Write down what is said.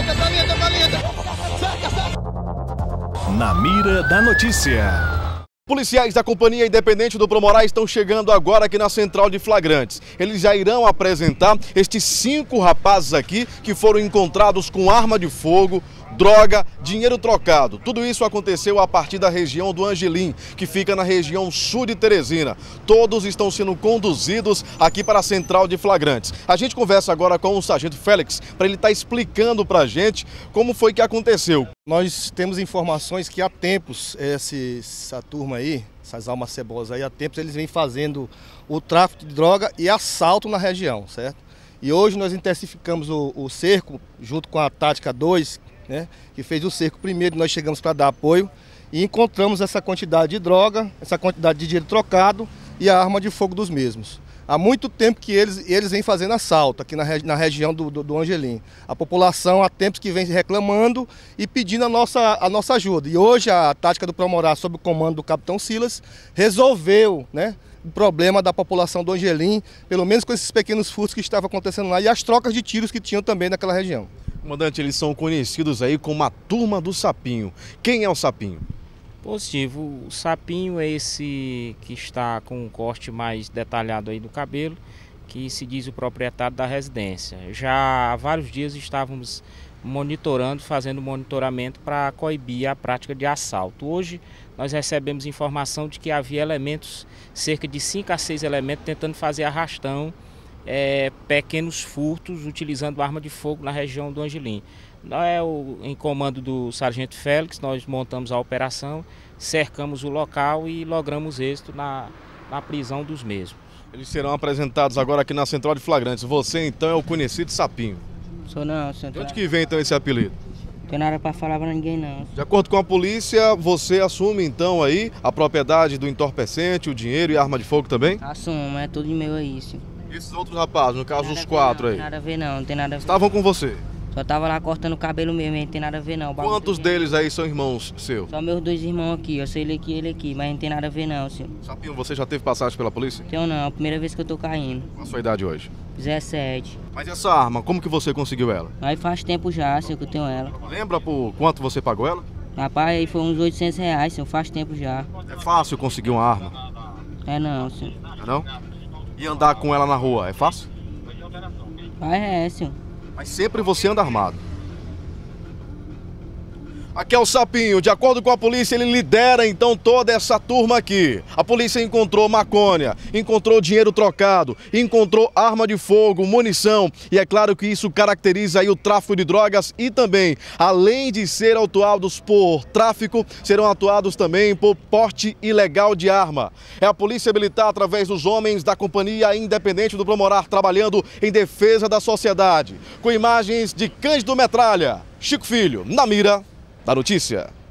Na mira da notícia. Policiais da Companhia Independente do Promorá estão chegando agora aqui na Central de Flagrantes. Eles já irão apresentar estes 5 rapazes aqui que foram encontrados com arma de fogo, droga, dinheiro trocado. Tudo isso aconteceu a partir da região do Angelim, que fica na região sul de Teresina. Todos estão sendo conduzidos aqui para a Central de Flagrantes. A gente conversa agora com o Sargento Félix para ele estar explicando para a gente como foi que aconteceu. Nós temos informações que há tempos essa turma aí, essas almas cebosas aí, há tempos eles vêm fazendo o tráfico de droga e assalto na região, certo? E hoje nós intensificamos o cerco junto com a Tática 2, né, que fez o cerco primeiro, nós chegamos para dar apoio e encontramos essa quantidade de droga, essa quantidade de dinheiro trocado e a arma de fogo dos mesmos. Há muito tempo que eles vêm fazendo assalto aqui na região do Angelim. A população há tempos que vem reclamando e pedindo a nossa ajuda. E hoje a Tática do Promorá, sob o comando do Capitão Silas, resolveu, né, o problema da população do Angelim, pelo menos com esses pequenos furtos que estavam acontecendo lá e as trocas de tiros que tinham também naquela região. Comandante, eles são conhecidos aí como a turma do Sapinho. Quem é o Sapinho? Positivo, o sapinho é esse que está com um corte mais detalhado aí do cabelo, que se diz o proprietário da residência. Já há vários dias estávamos monitorando, fazendo monitoramento para coibir a prática de assalto. Hoje nós recebemos informação de que havia elementos, cerca de 5 a 6 elementos, tentando fazer arrastão, pequenos furtos, utilizando arma de fogo na região do Angelim. Em comando do Sargento Félix, nós montamos a operação, cercamos o local e logramos êxito na prisão dos mesmos. Eles serão apresentados agora aqui na Central de Flagrantes. Você então é o conhecido Sapinho. Sou não, senhor. De onde que vem então esse apelido? Não tem nada para falar para ninguém não. De acordo com a polícia, você assume então aí a propriedade do entorpecente, o dinheiro e a arma de fogo também? Assumo, é tudo meu aí, senhor. E esses outros rapazes, no caso os 4 aí? Não tem nada a ver não, não tem nada a ver. Estavam com você? Só tava lá cortando o cabelo mesmo, não tem nada a ver não. Quantos deles aí são irmãos seus? Só meus 2 irmãos aqui, eu sei ele aqui, mas não tem nada a ver não, senhor. Sapinho, você já teve passagem pela polícia? Tenho não, a primeira vez que eu tô caindo. Qual a sua idade hoje? 17. Mas essa arma, como que você conseguiu ela? Aí faz tempo já, senhor, que eu tenho ela. Lembra por quanto você pagou ela? Rapaz, aí foi uns R$800, senhor, faz tempo já. É fácil conseguir uma arma? É não, senhor. É não? E andar com ela na rua, é fácil? É, senhor. Mas sempre você anda armado. Aqui é o Sapinho, de acordo com a polícia, ele lidera então toda essa turma aqui. A polícia encontrou maconha, encontrou dinheiro trocado, encontrou arma de fogo, munição. E é claro que isso caracteriza aí o tráfico de drogas e também, além de ser autuados por tráfico, serão atuados também por porte ilegal de arma. É a Polícia Militar, através dos homens da Companhia Independente do Promorá, trabalhando em defesa da sociedade. Com imagens de Cândido Metralha, Chico Filho, na mira da notícia.